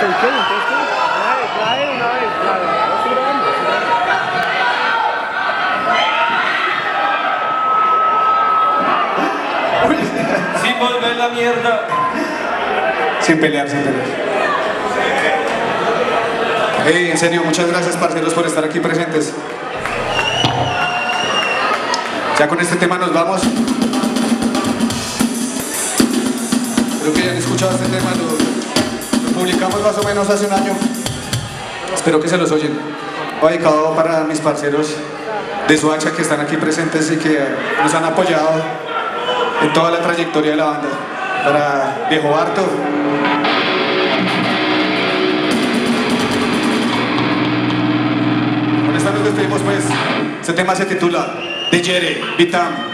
Sin volver la mierda. Sin pelear, sin pelear. Hey, en serio, muchas gracias, parceros, por estar aquí presentes. Ya con este tema nos vamos. Creo que ya han escuchado este tema, lo publicamos más o menos hace un año. Espero que se los oyen. Va dedicado para mis parceros de Soacha que están aquí presentes y que nos han apoyado en toda la trayectoria de la banda. Para Viejo Barto. Con esta nos despedimos pues. Este tema se titula De Yere, Vitam.